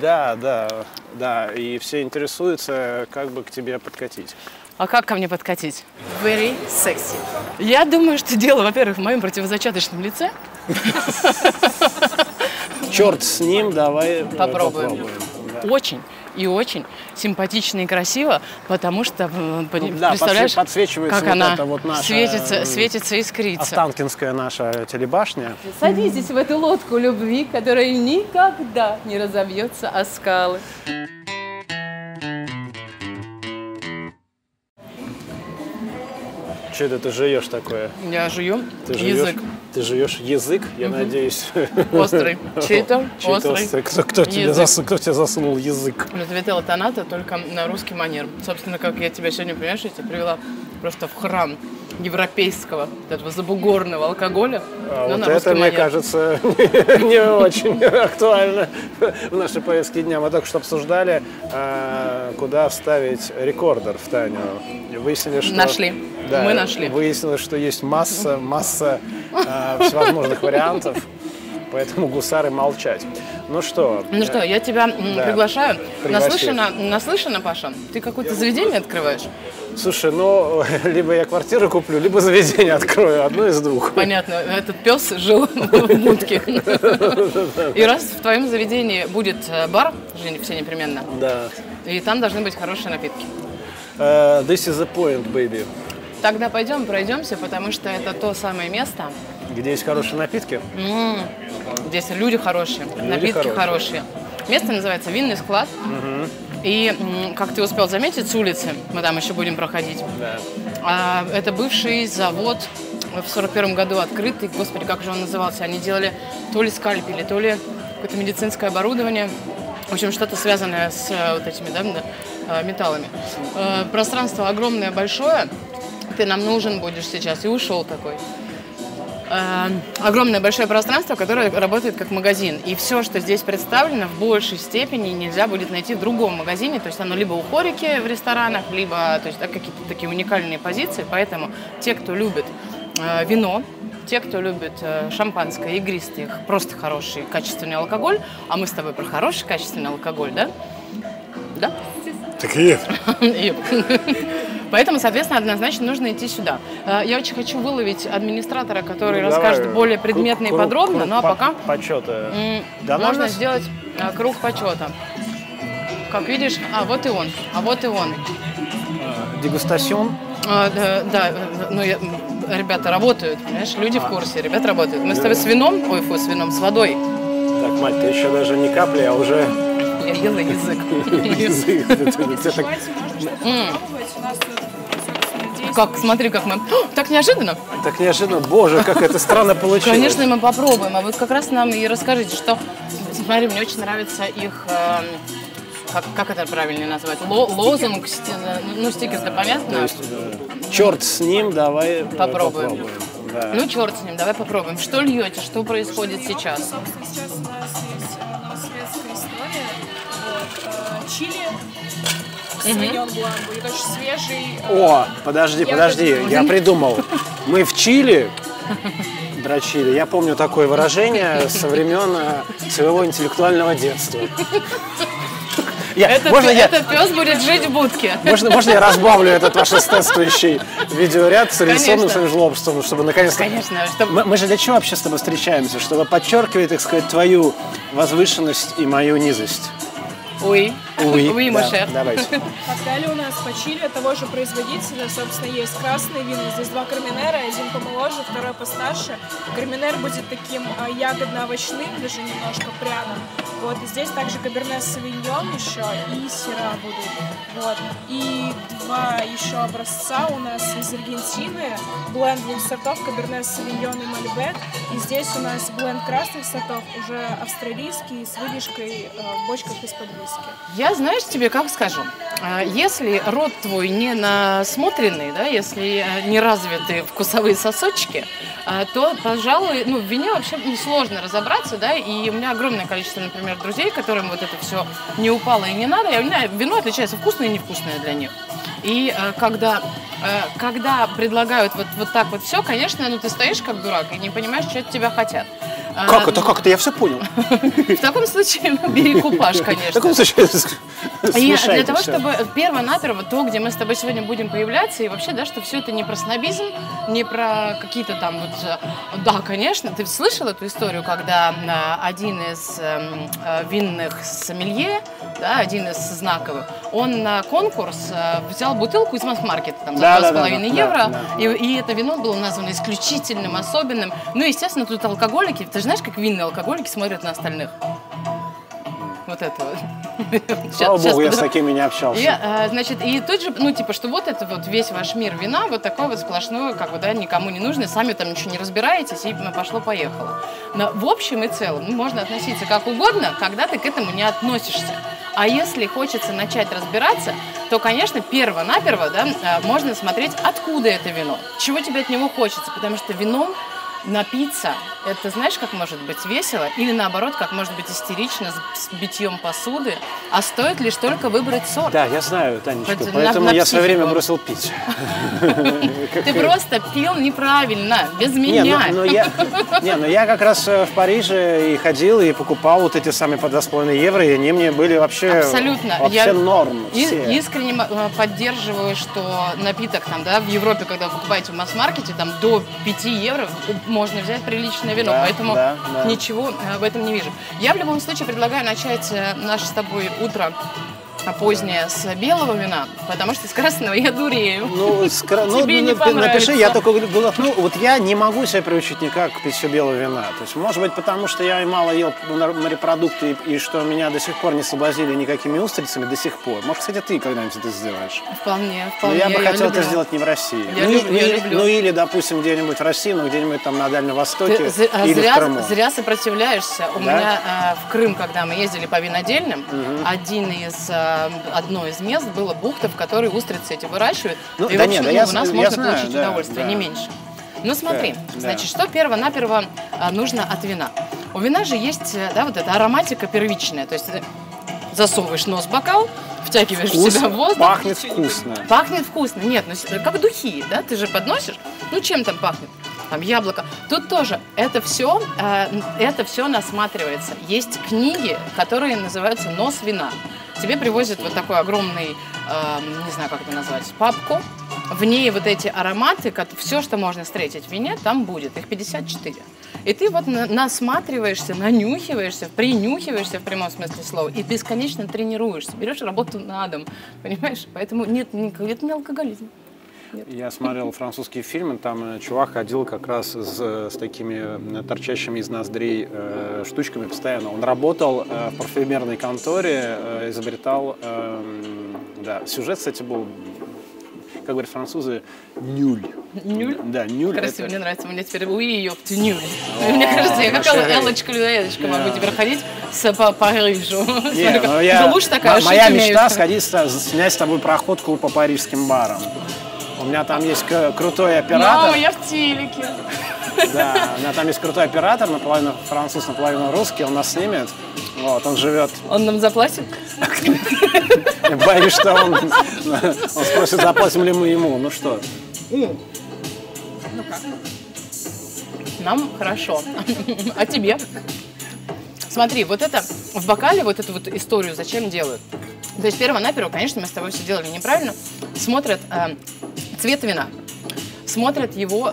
Да, да, да. И все интересуются, как бы к тебе подкатить. А как ко мне подкатить? Very sexy. Я думаю, что дело, во-первых, в моем противозачаточном лице. Черт с ним, давай попробуем. Да. Очень и очень симпатично и красиво, потому что, Да, представляешь, подсвечивается как вот она это вот наша, светится, искрится. Останкинская наша телебашня. Садитесь в эту лодку любви, которая никогда не разобьется о скалы. Что это ты жуешь такое? Я жую Ты язык. Ты жуешь язык, я надеюсь. Острый. Чей-то острый. Кто тебе засунул язык? Вителла Таната, только на русский манер. Собственно, как я тебя сегодня, понимаешь, я тебя привела просто в храм европейского, этого забугорного алкоголя. Вот это, мне кажется, не очень актуально в нашей повестке дня. Мы только что обсуждали, куда вставить рекордер в Таню. Выяснили, что... Нашли. Да, мы нашли. Выяснилось, что есть масса всевозможных вариантов, поэтому гусары молчать. Ну что, я тебя приглашаю. Наслышана, Паша? Ты какое-то заведение открываешь? Слушай, либо я квартиру куплю, либо заведение открою, одно из двух. Понятно, этот пес жил в будке. И раз в твоем заведении будет бар, все непременно, да. И там должны быть хорошие напитки. This is the point, baby. Тогда пойдем пройдемся, потому что это то самое место, где есть хорошие напитки. Здесь люди хорошие, напитки хорошие. Место называется «Винный склад». И, как ты успел заметить, с улицы, мы там еще будем проходить, да. Это бывший завод, в 41-м году открытый, господи, как же он назывался, они делали то ли скальпели, то ли какое-то медицинское оборудование, в общем, что-то связанное с вот этими, металлами. Пространство огромное, большое, ты нам нужен будешь сейчас, и ушел такой. Огромное большое пространство, которое работает как магазин. И все, что здесь представлено, в большей степени нельзя будет найти в другом магазине. То есть оно либо у хорики в ресторанах, либо какие-то такие уникальные позиции. Поэтому те, кто любит вино, те, кто любит шампанское, игристый, просто хороший, качественный алкоголь, а мы с тобой про хороший, качественный алкоголь, да? Да? Так и есть. Поэтому, соответственно, однозначно нужно идти сюда. Я очень хочу выловить администратора, который расскажет более предметно и подробно, ну а пока почета. Можно сделать круг почета. Как видишь, вот и он, Дегустацион? Да, ребята работают, понимаешь, люди в курсе, ребята работают. Мы с тобой с вином, с водой. Так, Мать, ты еще даже не капли, а уже... Я ела язык. Как, смотри, как мы... Так неожиданно. Так неожиданно. Боже, как это странно получилось. Конечно, мы попробуем. А вот как раз нам и расскажите, что... Смотри, мне очень нравится их... Как это правильно назвать? Лозунг, стикер-то понятно? То есть, черт с ним, давай попробуем. Да. Ну, черт с ним, давай попробуем. Что льете, что происходит сейчас? Сейчас у нас есть новосветская история. Чили Совиньон Блан будет очень свежий. О, подожди, я придумал. Мы в Чили дрочили. Я помню такое выражение со времен своего интеллектуального детства. Этот пес будет жить в будке. Можно я разбавлю этот ваш эстетствующий видеоряд с традиционным своим жлобством, чтобы наконец-то... Конечно. Мы же для чего вообще с тобой встречаемся? Чтобы подчеркивать, так сказать, твою возвышенность и мою низость. Oui, Мошер. Давайте. Коктейли у нас по Чили того же производителя. Собственно, есть красные вина. Здесь два карминера, один помоложе, второй постарше. Карминер будет таким ягодно-овощным, даже немножко пряным. Вот, и здесь также каберне савиньон еще и сыра будут. Вот. И два еще образца у нас из Аргентины. Бленд двух сортов, каберне савиньон и мальбек. И здесь у нас бленд красных сортов, уже австралийский, с выдержкой в бочках из-под виски. Я, знаешь, тебе как скажу, если рот твой не насмотренный, да, если не развиты вкусовые сосочки, то, пожалуй, в вине вообще сложно разобраться, да, и у меня огромное количество, например, друзей, которым вот это все не упало и не надо, и у меня вино отличается вкусное и невкусное для них. И когда предлагают вот так вот все, конечно, ты стоишь как дурак и не понимаешь, что от тебя хотят. Как это? Как это? Я все понял. В таком случае бери купаж, конечно. В таком случае И для того, чтобы перво-наперво то, где мы с тобой сегодня будем появляться, и вообще, да, что все это не про снобизм, не про какие-то там вот... Да, конечно, ты слышал эту историю, когда один из винных сомелье, да, один из знаковых, он на конкурс взял бутылку из масс-маркета там, за 2,5 евро, и это вино было названо исключительным, особенным. Ну, естественно, тут алкоголики, ты же знаешь, как винные алкоголики смотрят на остальных? Вот это вот. Слава богу, я с такими не общался. И тут же, ну, типа, что вот это вот весь ваш мир вина, вот такое вот сплошное, как бы, да, никому не нужно, сами там ничего не разбираетесь, и пошло-поехало. Но в общем и целом, ну, можно относиться как угодно, когда ты к этому не относишься. А если хочется начать разбираться, то, конечно, перво-наперво, да, можно смотреть, откуда это вино, чего тебе от него хочется, потому что вином напиться, это знаешь, как может быть весело, или наоборот, как может быть истерично с битьем посуды, а стоит лишь только выбрать сорт. Да, я знаю, Танечка, поэтому я в свое время бросил пить. Ты просто пил неправильно, без меня. Но я как раз в Париже и ходил, и покупал вот эти самые по 2,5 евро, и они мне были вообще норм. Искренне поддерживаю, что напиток там, да, в Европе, когда вы покупаете в масс-маркете, там до 5 евро можно взять приличное вино, поэтому ничего в этом не вижу. Я в любом случае предлагаю начать наше с тобой утро позднее с белого вина, потому что с красного я дурею. Тебе не понравится. Напиши, я только говорю, вот я не могу себя приучить никак к питью белого вина. То есть, может быть, потому что я мало ел морепродукты, и что меня до сих пор не соблазнили никакими устрицами до сих пор. Может, кстати, ты когда-нибудь это сделаешь? Вполне. Но я бы хотел это сделать не в России. Я люблю. Ну, или, допустим, где-нибудь в России, но где-нибудь там на Дальнем Востоке или в Крыму. Зря сопротивляешься. У меня в Крым, когда мы ездили по винодельням, одно из мест было бухта, в которой устрицы эти выращивают. И, в общем, у нас можно получить удовольствие, не меньше. Ну смотри, значит, что перво-наперво нужно от вина? У вина же есть, да, вот эта ароматика первичная, то есть ты засовываешь нос в бокал, втягиваешь в себя воздух. Пахнет вкусно. Пахнет вкусно. Нет, ну как духи, да, ты же подносишь, ну чем там пахнет? Там яблоко. Тут тоже это все насматривается. Есть книги, которые называются «Нос вина». Тебе привозят вот такой огромный, не знаю, как это назвать, папку. В ней вот эти ароматы, все, что можно встретить в вине, там будет. Их 54. И ты вот насматриваешься, нанюхиваешься, принюхиваешься в прямом смысле слова и бесконечно тренируешься. Берешь работу на дом, понимаешь? Поэтому нет, это не алкоголизм. Нет. Я смотрел французские фильмы, там чувак ходил как раз с такими торчащими из ноздрей штучками постоянно. Он работал в парфюмерной конторе, изобретал... сюжет, кстати, был, как говорят французы, нюль. Нюль? Да, нюль. Красиво, мне нравится. У меня теперь ёпты, нюль. Мне кажется, я как Эллочка-людоедочка могу теперь ходить по Парижу. Моя мечта сходить, снять с тобой проходку по парижским барам. У меня там есть крутой оператор. Мама, я в телеке. Да, у меня там есть крутой оператор, наполовину француз, наполовину русский, он нас снимет. Вот, он живет. Он нам заплатит? Я боюсь, что он спросит, заплатим ли мы ему. Ну что? Ну как? Нам хорошо. А тебе? Смотри, вот это в бокале, вот эту вот историю зачем делают? То есть перво-наперво, конечно, мы с тобой все делали неправильно. Смотрят цвет вина. Смотрят его...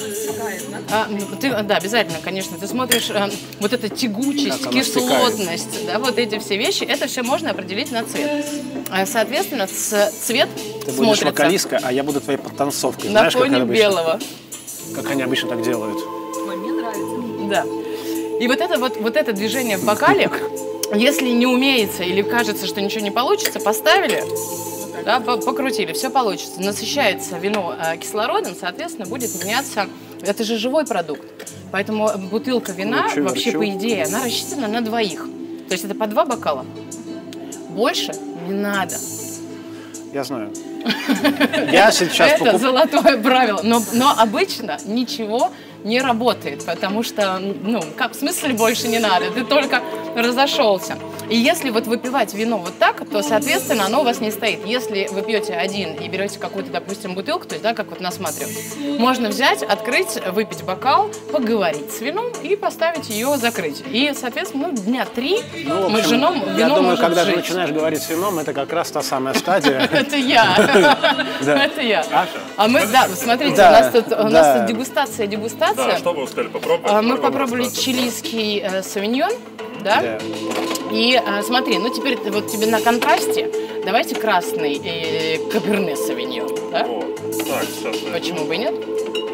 Да, обязательно, конечно. Ты смотришь вот эту тягучесть, кислотность, да, вот эти все вещи. Это все можно определить на цвет. Соответственно, цвет ты будешь вокалистка, а я буду твоей подтанцовкой. На фоне белого. Как они обычно так делают. Мне нравится. Да. И вот это движение в бокале, если не умеется или кажется, что ничего не получится, поставили, да, покрутили, все получится. Насыщается вино кислородом, соответственно, будет меняться. Это же живой продукт. Поэтому бутылка вина, вообще, по идее, она рассчитана на двоих. То есть это по 2 бокала. Больше не надо. Я знаю. Я сейчас это золотое правило. Но обычно ничего не работает, потому что, в смысле больше не надо? Ты только разошелся. И если вот выпивать вино вот так, то, соответственно, оно у вас не стоит. Если вы пьете один и берете какую-то, допустим, бутылку, то есть, да, как вот нас смотрят, можно взять, открыть, выпить бокал, поговорить с вином и поставить ее, закрыть. И, соответственно, ну, дня 3 мы с женой вино я думаю, можем когда жить. ты начинаешь говорить с вином, это как раз та самая стадия. Это я. Это я. А мы, да, смотрите, у нас тут дегустация. Да, что вы успели попробовать? Мы попробовали чилийский савиньон, да? И смотри, ну теперь вот тебе на контрасте давайте красный каберне савиньон, да? О, так, сейчас. Почему бы и нет?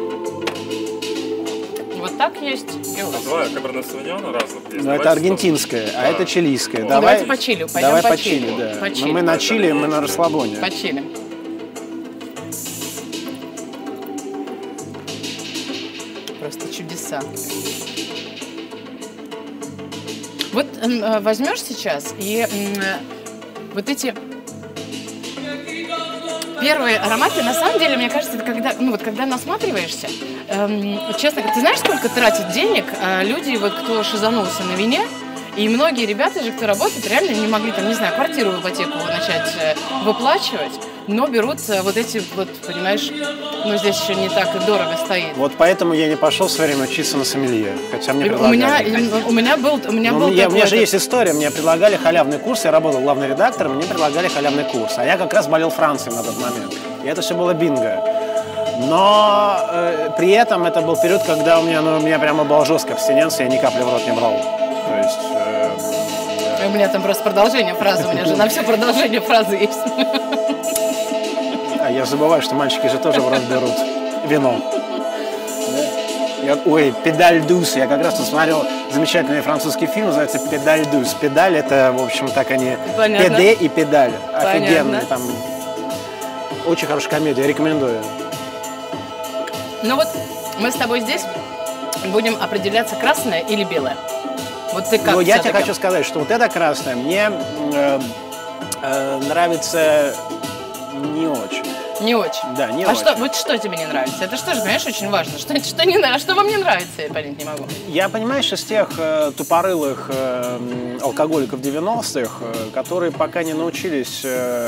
Вот так есть и у вас. Два каберне савиньона разных есть. Но это аргентинское, а это чилийское. Давайте по Чили, Давай пойдем по Чили, да. По Чили. Мы на Чили, мы на расслабоне. По Чили. Просто чудеса. Вот возьмешь сейчас и вот эти первые ароматы, на самом деле, мне кажется, это когда, ну вот когда насматриваешься, честно, ты знаешь, сколько тратят денег люди, вот кто шизанулся на вине? И многие ребята же, кто работает, реально не могли, там, не знаю, квартиру в ипотеку начать выплачивать, но берут вот эти, вот, понимаешь, ну здесь еще не так и дорого стоит. Вот поэтому я не пошел в свое время учиться на сомелье, хотя мне предлагали. У меня был у меня же есть история, мне предлагали халявный курс, я работал главным редактором, мне предлагали халявный курс, а я как раз болел Францией на тот момент, и это все было бинго. Но при этом это был период, когда у меня прямо была жесткая абстиненция, я ни капли в рот не брал. То есть... У меня там просто продолжение фразы, у меня же на все продолжение фразы есть. А я забываю, что мальчики же тоже в рот берут вино. Ой, «Педаль дус». Я как раз посмотрел замечательный французский фильм, называется «Педаль дус». Педаль — это, в общем, так они... Понятно. Педе и педаль. Офигенные Понятно. там. Очень хорошая комедия, рекомендую. Ну вот мы с тобой здесь будем определяться, красное или белое. Вот ты как? Но я тебе хочу сказать, что вот это красное мне нравится не очень. Не очень. Да, не а очень. Что, вот что тебе не нравится? Это что же, понимаешь, очень важно. Что не нравится? Что вам не нравится, я понять не могу. Я, понимаешь, из тех тупорылых алкоголиков 90-х, которые пока не научились...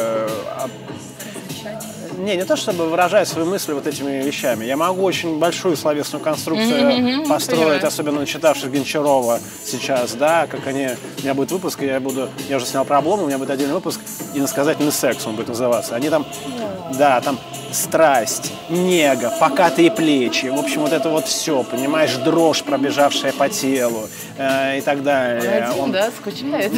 Не то чтобы выражать свои мысли вот этими вещами. Я могу очень большую словесную конструкцию построить, понимаю. особенно начитавшись Гончарова сейчас, да, как они... У меня будет выпуск, я уже снял про облому, у меня будет отдельный выпуск, иносказательный секс он будет называться. Они там, да, там страсть, нега, покатые плечи, в общем, вот это вот все, понимаешь, дрожь, пробежавшая по телу и так далее. Один, да, скучает.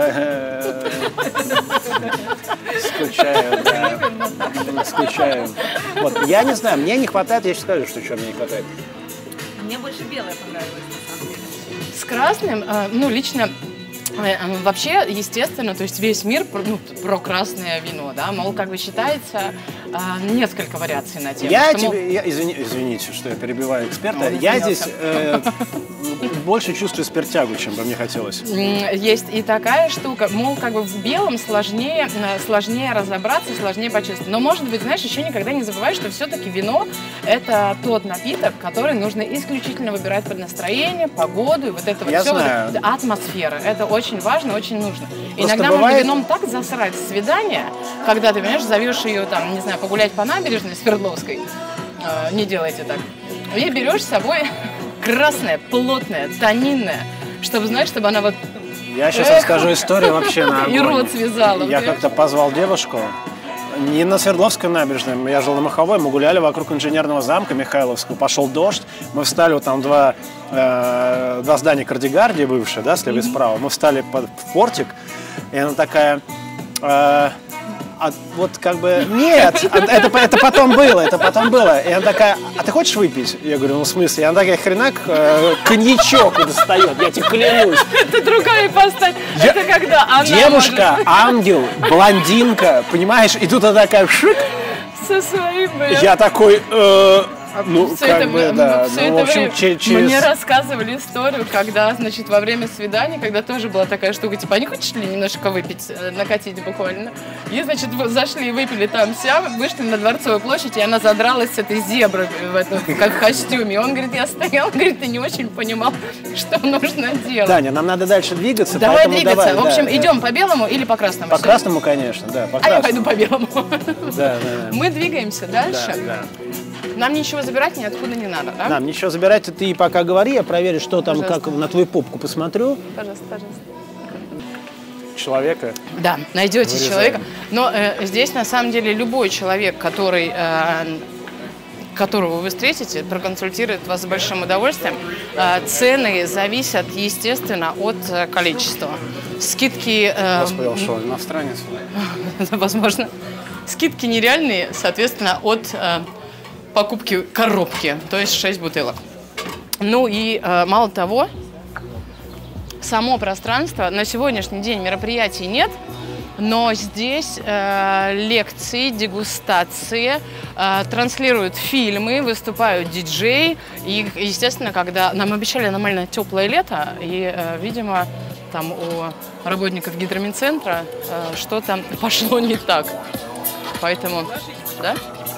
Скучаю, да. Скучаю. Вот, я не знаю, мне не хватает, я сейчас скажу, что мне не хватает. Мне больше белое понравилось, на самом деле. С красным, ну, лично, вообще, естественно, то есть весь мир про красное вино, да, мол, как бы считается несколько вариаций на тему. Извините, что я перебиваю эксперта, я здесь больше чувствую спиртягу, чем бы мне хотелось. Есть и такая штука, мол, как бы в белом сложнее разобраться, сложнее почувствовать. Но, может быть, знаешь, еще никогда не забывай, что все-таки вино – это тот напиток, который нужно исключительно выбирать под настроение, погоду и вот это вот все. Вот, атмосфера. Это очень важно, очень нужно. Просто иногда бывает... можно вином так засрать свидание, когда ты, понимаешь, зовешь ее, там, не знаю, погулять по набережной Свердловской. Не делайте так. И берешь с собой красное, плотное, тонинное, чтобы, знаешь, чтобы она вот... Я сейчас расскажу историю вообще на огонь. И рот связала. Я как-то позвал девушку, не на Свердловской набережной, я жил на Маховой, мы гуляли вокруг инженерного замка Михайловского, пошел дождь, мы встали, вот там два здания Кардигардии бывшие, да, слева и справа, мы встали в портик, и она такая... вот как бы, нет, это потом было, И она такая, а ты хочешь выпить? Я говорю, ну в смысле? И она такая, хренак, коньячок достает, я тебе клянусь. Это другая ипостась. Это когда она девушка, ангел, блондинка, понимаешь? И тут она такая, шик. Со своим, Я такой, Ну, Все как это, бы, да. все Ну, это в общем, время через... мне рассказывали историю, когда, значит, во время свидания, когда тоже была такая штука, типа, а не хочешь ли немножко выпить, накатить буквально? И, значит, зашли, выпили там сям, вышли на Дворцовую площадь, и она задралась с этой зебры как в костюме. И он говорит, я стоял, говорит, и не очень понимал, что нужно делать. Таня, нам надо дальше двигаться. Давай двигаться. Давай, в общем, да, идем по белому или по красному? По красному, конечно, да. По А я красному. пойду по белому. Да. Мы двигаемся дальше. Да. Нам ничего забирать ниоткуда не надо, да? Нам ничего забирать, ты пока говори, я проверю, что там, Пожалуйста. как на твою попку посмотрю. Пожалуйста. Человека. Да, найдете Вырезаем. человека. Но здесь на самом деле любой человек, которого вы встретите, проконсультирует вас с большим удовольствием. Цены зависят, естественно, от количества. Скидки... Господи, он что, иностранец? Возможно. Скидки нереальные, соответственно, от покупки коробки, то есть 6 бутылок. Ну и мало того, само пространство, на сегодняшний день мероприятий нет, но здесь лекции, дегустации, транслируют фильмы, выступают диджеи. И, естественно, когда нам обещали нормально теплое лето, и, видимо, там у работников гидромедцентра что-то пошло не так. Поэтому, да?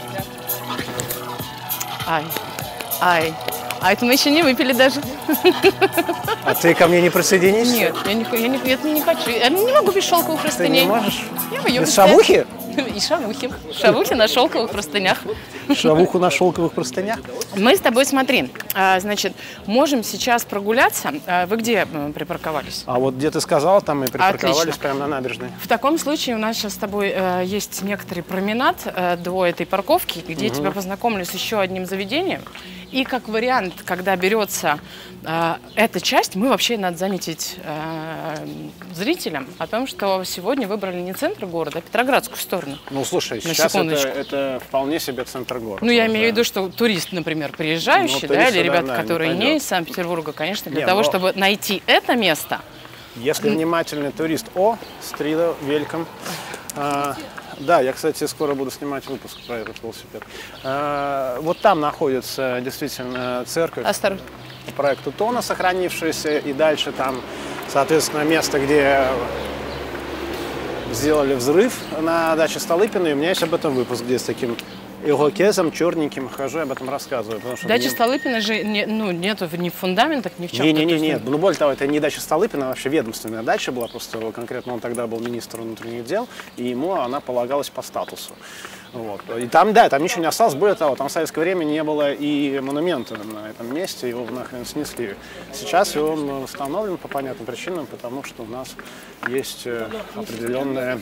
Ай. А это мы еще не выпили даже. А ты ко мне не присоединишься? Нет, я не хочу. Я не могу без шелковых Ты простыней. не можешь? Я боюсь. Без шавухи? И шавухи. Шавухи на шелковых простынях. Шавуху на шелковых простынях? Мы с тобой, смотри, значит, можем сейчас прогуляться. Вы где припарковались? А вот где ты сказал, там мы припарковались. Отлично. Прямо на набережной. В таком случае у нас сейчас с тобой есть некоторый променад до этой парковки, где я тебя познакомлю с еще одним заведением. И как вариант, когда берется эта часть, мы вообще надо заметить зрителям о том, что сегодня выбрали не центр города, а Петроградскую сторону. Ну, слушай, На сейчас секундочку. это вполне себе центр города. Ну, я имею в Да. виду, что турист, например, приезжающий, Ну, да, туристы, или ребята, да, которые не не пойдет. из Санкт-Петербурга, конечно, для Не, того, но- чтобы найти это место. Если внимательный турист, Стрида, вельком. Да, я, кстати, скоро буду снимать выпуск про этот велосипед. Вот там находится действительно церковь Осторожно. по проекту Тона, сохранившаяся, и дальше там, соответственно, место, где сделали взрыв на даче Столыпина, и у меня есть об этом выпуск, где с таким ирокезом черненьким хожу, об этом рассказываю. потому что Дача мне- Столыпина же нету ни в фундаментах, ни в чем. Не. Ну, более того, это не дача Столыпина, а вообще ведомственная дача была. Просто конкретно он тогда был министр внутренних дел, и ему она полагалась по статусу. Вот. И там, да, там ничего не осталось. Более того, там в советское время не было и монумента на этом месте, его нахрен снесли. Сейчас он восстановлен по понятным причинам, потому что у нас есть определенная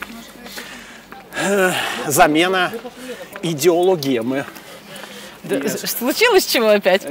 замена идеологемы. Да, случилось чего опять?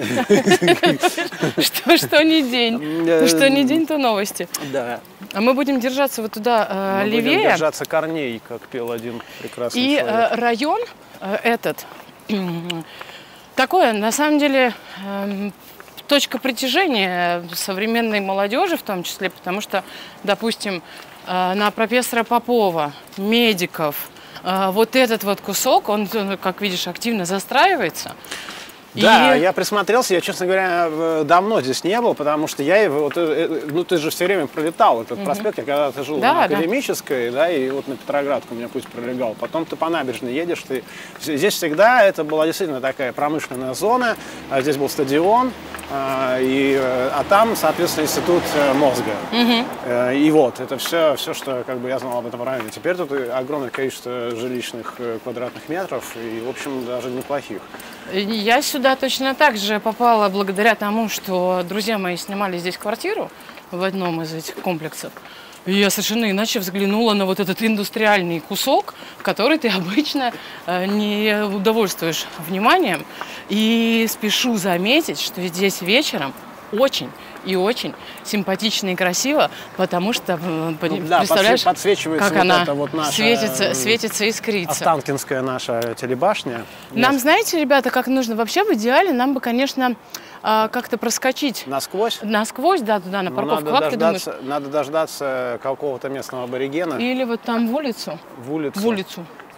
Что не день? Что не день, то новости. Да. А мы будем держаться вот туда Мы будем левее. держаться корней, как пел один прекрасный И человек. район этот такое, на самом деле, точка притяжения современной молодежи в том числе, потому что, допустим, на профессора Попова, медиков, вот этот вот кусок, он, как видишь, активно застраивается. Да, И- я присмотрелся, я, честно говоря, давно здесь не был, потому что я его, ну ты же все время пролетал этот проспект, я когда-то жил Да, на да. Академической, да, и вот на Петроградку у меня путь пролегал, потом ты по набережной едешь, здесь всегда это была действительно такая промышленная зона, здесь был стадион, а там, соответственно, институт мозга. И вот, это все, что как бы я знал об этом районе. Теперь тут огромное количество жилищных квадратных метров, и, в общем, даже неплохих. Я сюда точно так же попала благодаря тому, что друзья мои снимали здесь квартиру в одном из этих комплексов. И я совершенно иначе взглянула на вот этот индустриальный кусок, который ты обычно не удовольствуешь вниманием. И спешу заметить, что здесь вечером очень и очень симпатично и красиво, потому что, Да, представляешь, подсвечивается как вот она это вот наша светится, искрится. Останкинская наша телебашня. Нам, знаете, ребята, как нужно? Вообще, в идеале, нам бы, конечно, как-то проскочить Насквозь. насквозь, да, туда, на Но парковку. Как ты думаешь? надо дождаться какого-то местного аборигена Или вот там в улицу? в улицу. В улицу.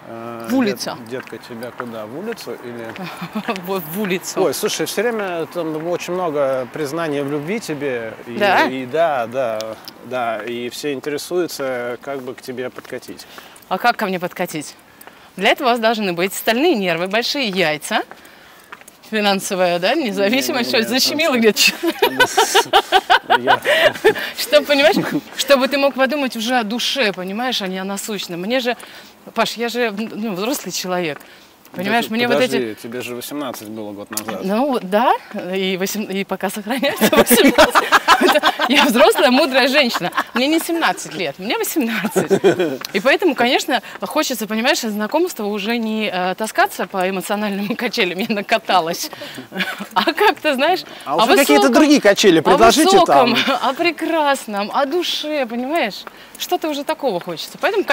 В улицу. Детка, тебя куда? В улицу или? В улицу. Ой, слушай, все время там очень много признания в любви тебе. Да? Да, и все интересуются, как бы к тебе подкатить. А как ко мне подкатить? Для этого у вас должны быть стальные нервы, большие яйца, финансовая, да, независимость, что защемило где-то. Чтобы, понимаешь, чтобы ты мог подумать уже о душе, понимаешь, а не о насущном. Мне же, Паш, я же взрослый человек. Понимаешь, мне подожди, вот эти... тебе же 18 было год назад. Ну, да, и пока сохраняется 18. Я взрослая, мудрая женщина. Мне не 17 лет, мне 18. И поэтому, конечно, хочется, понимаешь, знакомства уже не таскаться по эмоциональным качелям, я накаталась, а как-то, знаешь, а уже какие-то другие качели предложите о высоком, там. о прекрасном, о душе, понимаешь? Что-то уже такого хочется. Поэтому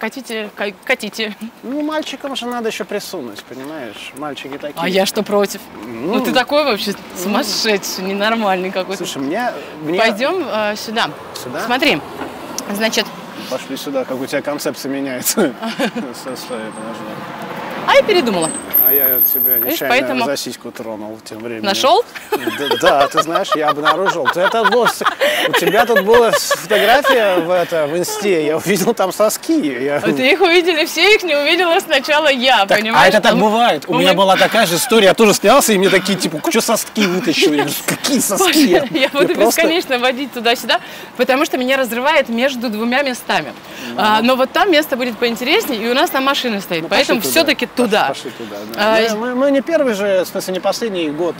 катите. Ну, мальчикам же надо еще присунуть, понимаешь? Мальчики такие. А я что против? Ну ты такой вообще сумасшедший, ненормальный какой-то. Слушай, мне... Пойдем сюда. Сюда? Смотри, значит... Пошли сюда, как у тебя концепция меняется. Стой, подожди. А я передумала. А я тебя Видишь, нечаянно поэтому... за сиську тронул тем временем. Нашел? Да, ты знаешь, я обнаружил. У тебя тут была фотография в инсте, я увидел там соски. Ты их увидели все, их не увидела сначала я, понимаешь? А это так бывает. У меня была такая же история, я тоже снялся, и мне такие, типа, что соски вытащил? Я говорю, какие соски? Я буду бесконечно водить туда-сюда, потому что меня разрывает между двумя местами. Но вот там место будет поинтереснее, и у нас там машина стоит, поэтому все-таки туда. Пошли туда, да. Мы не первый же, в смысле, не последний год.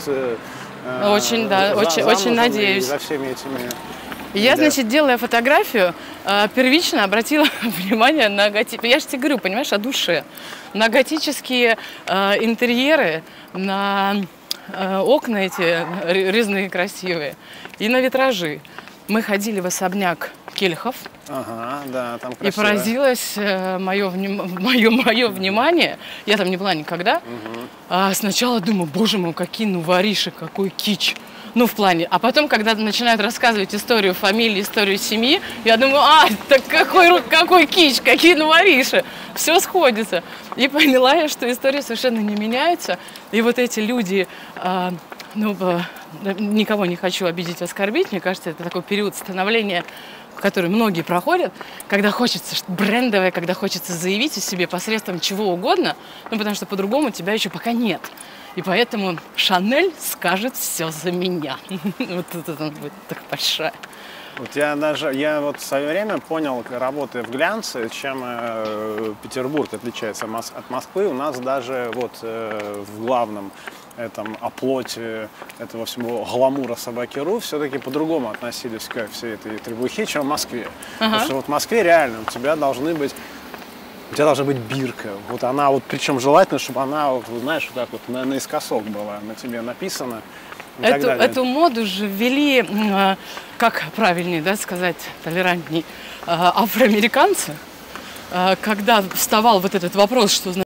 Очень, да, очень надеюсь. За всеми этими. Я, значит, делая фотографию, первично обратила внимание на я же тебе говорю, понимаешь, о душе. На готические интерьеры, на окна эти резные красивые и на витражи. Мы ходили в особняк Кельхов. Ага, да, там красиво. И поразилось мое внимание. Я там не была никогда. Сначала думаю, боже мой, какие вориши, какой кич. Ну, в плане. А потом, когда начинают рассказывать историю фамилии, историю семьи, я думаю, так какой кич, какие вориши. Все сходится. И поняла я, что история совершенно не меняется. И вот эти люди... никого не хочу обидеть, оскорбить. Мне кажется, это такой период становления, который многие проходят, когда хочется брендовое, когда хочется заявить о себе посредством чего угодно, потому что по-другому тебя еще пока нет. И поэтому Шанель скажет все за меня. Вот это будет так большая. Вот я в свое время понял, работая в глянце, чем Петербург отличается от Москвы. У нас даже в главном этом оплоте этого всего гламура Собаки.ру все-таки по-другому относились к всей этой требухе, чем в Москве. Потому что в Москве реально у тебя должна быть бирка. Вот она, причем желательно, чтобы она, знаешь, вот так вот наискосок была, на тебе написано. Эту моду же ввели, как правильнее сказать, толерантней, афроамериканцы, когда вставал вот этот вопрос, что